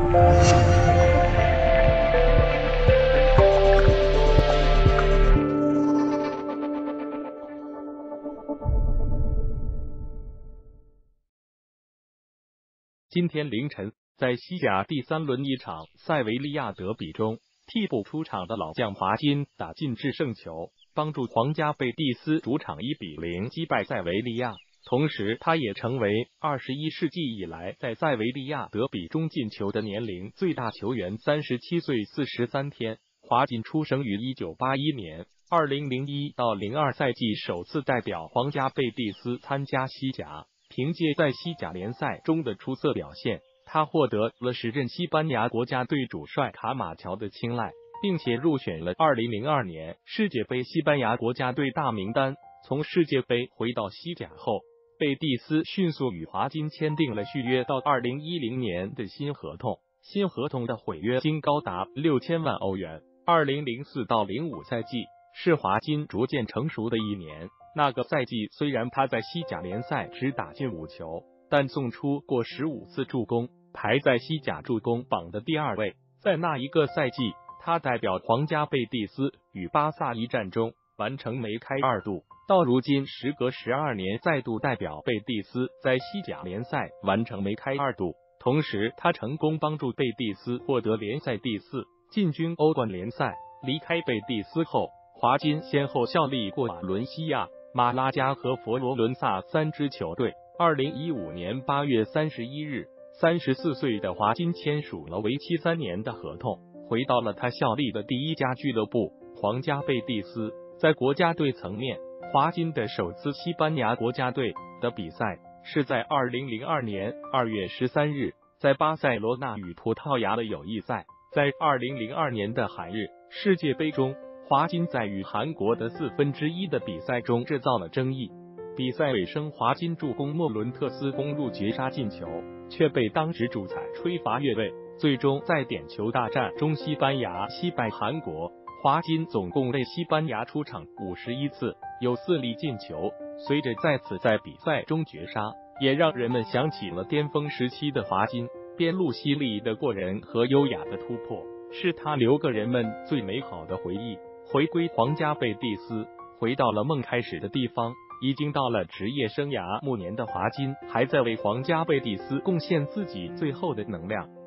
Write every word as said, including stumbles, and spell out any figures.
今天凌晨，在西甲第三轮一场塞维利亚德比中，替补出场的老将华金打进制胜球，帮助皇家贝蒂斯主场一比零击败塞维利亚。同时，他也成为二十一世纪以来在塞维利亚德比中进球的年龄最大球员，三十七岁四十三天。华金出生于一九八一年，二零零一到零二赛季首次代表皇家贝蒂斯参加西甲。凭借在西甲联赛中的出色表现，他获得了时任西班牙国家队主帅卡马乔的青睐，并且入选了二零零二年世界杯西班牙国家队大名单。从世界杯回到西甲后，贝蒂斯迅速与华金签订了续约到二零一零年的新合同，新合同的毁约金高达六千万欧元。二零零四到零五赛季是华金逐渐成熟的一年。那个赛季虽然他在西甲联赛只打进五球，但送出过十五次助攻，排在西甲助攻榜的第二位。在那一个赛季，他代表皇家贝蒂斯与巴萨一战中完成梅开二度，到如今时隔十二年再度代表贝蒂斯在西甲联赛完成梅开二度。同时，他成功帮助贝蒂斯获得联赛第四，进军欧冠联赛。离开贝蒂斯后，华金先后效力过瓦伦西亚、马拉加和佛罗伦萨三支球队。二零一五年八月三十一日，三十四岁的华金签署了为期三年的合同，回到了他效力的第一家俱乐部皇家贝蒂斯。在国家队层面，华金的首次西班牙国家队的比赛是在二零零二年二月十三日，在巴塞罗那与葡萄牙的友谊赛。在二零零二年的韩日世界杯中，华金在与韩国的四分之一的比赛中制造了争议。比赛尾声，华金助攻莫伦特斯攻入绝杀进球，却被当时主裁吹罚越位。最终在点球大战中，西班牙惜败韩国。华金总共为西班牙出场五十一次，有四粒进球。随着再次在比赛中绝杀，也让人们想起了巅峰时期的华金。边路犀利的过人和优雅的突破，是他留给人们最美好的回忆。回归皇家贝蒂斯，回到了梦开始的地方。已经到了职业生涯暮年的华金，还在为皇家贝蒂斯贡献自己最后的能量。